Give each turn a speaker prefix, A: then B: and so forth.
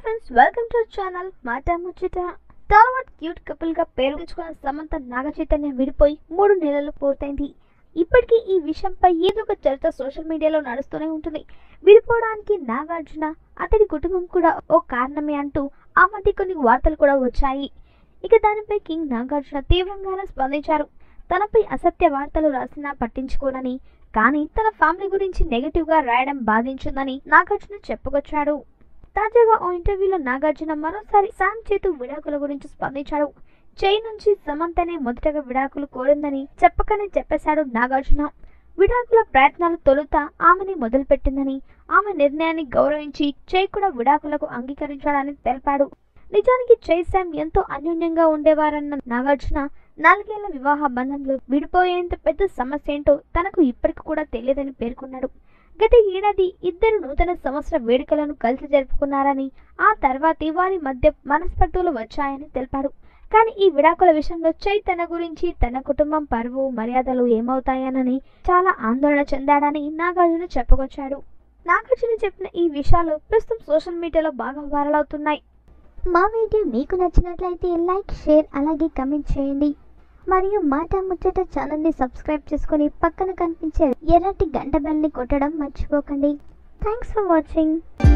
A: friends, welcome to our channel Mata Muchita. Tollywood cute couple గా పేరు తెచ్చుకున్న సమంత నాగ చైతన్య విడిపోయి 3 నెలలు పూర్తయింది. ఇప్పటికీ ఈ విషయంపై ఏదో ఒక చర్చ సోషల్ మీడియాలో నడుస్తూనే ఉంటుంది. విడిపోవడానికి నాగార్జున అతడి కుటుంబం కూడా ఓ కారణమే అంటూ ఆ మధ్య కొన్ని వార్తలు కూడా వచ్చాయి. ఇక దానిపై కింగ్ నాగార్జున తీవ్రంగానే స్పందించారు. తనపై అసత్య వార్తలు రాసినా పట్టించుకోనని, కానీ తన ఫ్యామిలీ గురించి నెగటివ్ గా రాయడం బాధించిందని నాగార్జున చెప్పుకొచ్చాడు. తాజాగా ఓ ఇంటర్వ్యూలో నాగార్జున మరోసారి SamChay విడాకుల గురించి స్పందించాడు. చై నుంచి సమంతనే మొదటగా విడాకులు కోరిందని చెప్పకనే చెప్పేశాడు నాగార్జున. విడాకుల ప్రయత్నాలు తొలుత ఆమెని మొదలుపెట్టిందని, ఆమె నిర్ణయాన్ని గౌరవించి చై కూడా విడాకులకు అంగీకరించాడని తెలిపాడు. నిజానికి చై శామ్ ఎంతో అన్యోన్యంగా ఉండేవారన్న నాగార్జున 4 ఏళ్ల వివాహ బంధంలో విడిపోయేంత పెద్ద సమస్య ఏంటో తనకు ఇప్పటికి కూడా తెలియదని పేర్కొన్నాడు. గత ఏడాది ఇద్దరు నూతన సంవత్సర వేడుకలను కలిసి జరుపుకున్నారని, ఆ తర్వాతే వారి మధ్య మనస్పర్ధలు వచ్చాయని తెలిపాడు. కానీ ఈ విడాకుల విషయంలో చై తన గురించి, తన కుటుంబం పరువు మర్యాదలు ఏమవుతాయనని చాలా ఆందోళన చెందాడని నాగార్జున చెప్పుకొచ్చాడు. నాగార్జున చెప్పిన ఈ విషయాలు ప్రస్తుతం సోషల్ మీడియాలో బాగా వైరల్ అవుతున్నాయి.
B: మా వీడియో మీకు నచ్చినట్లయితే లైక్, షేర్ అలాగే కమెంట్ చేయండి. మరియు మాట ముచ్చట ఛానల్ని సబ్స్క్రైబ్ చేసుకొని పక్కన కనిపించే ఎర్రటి గంట బెల్ని కొట్టడం మర్చిపోకండి. Thanks for watching.